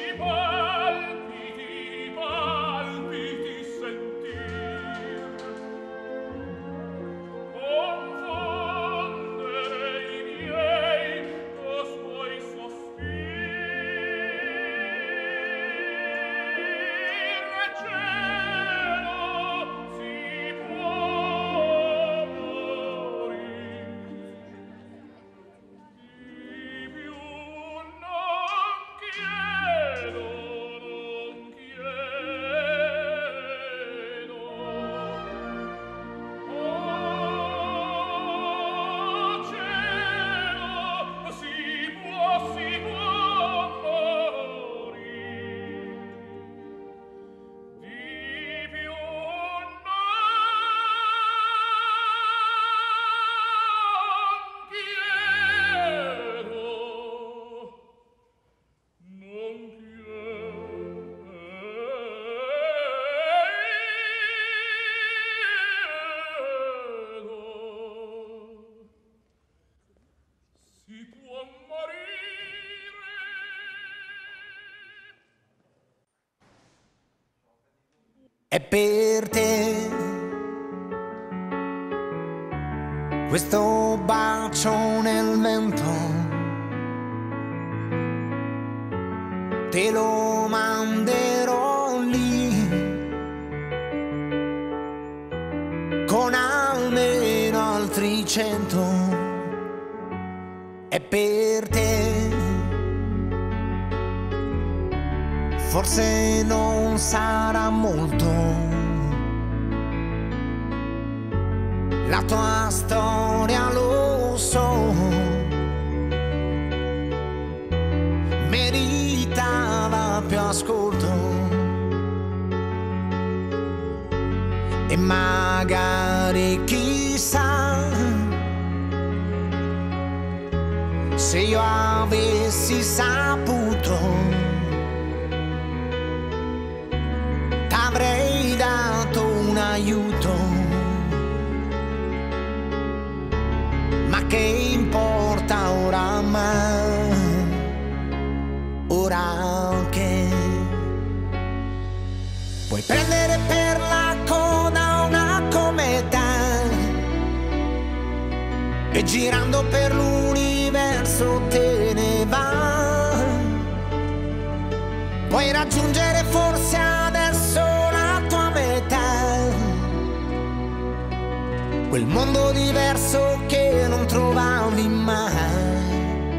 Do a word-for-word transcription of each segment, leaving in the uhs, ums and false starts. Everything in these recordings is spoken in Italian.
È per te questo bacio nel vento, te lo manderò lì con almeno altri cento. È per te, forse non sarà molto la tua storia, lo so, meritava più ascolto e magari chissà se io avessi saputo avrei dato un aiuto, ma che importa oramai, ora che puoi prendere per la coda una cometa e girando per l'universo te ne va, puoi raggiungere forse adesso quel mondo diverso che non trovavi mai,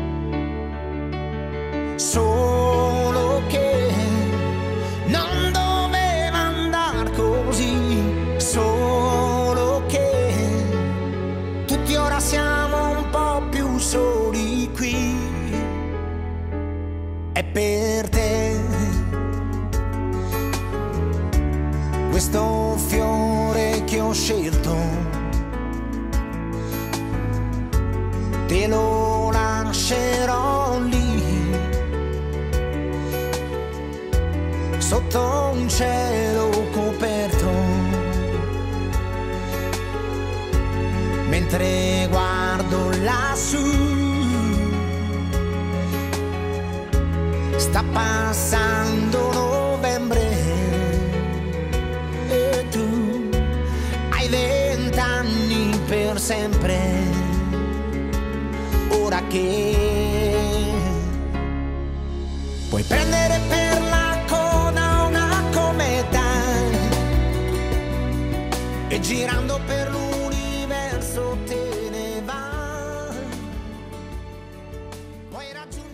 solo che non doveva andar così, solo che tutti ora siamo un po' più soli qui. È per te questo fiore che ho scelto, te lo lascerò lì sotto un cielo coperto, mentre guardo lassù sta passando novembre e tu hai vent'anni per sempre, ora che puoi prendere per la coda una cometa e girando per l'universo te ne va, puoi raggiungere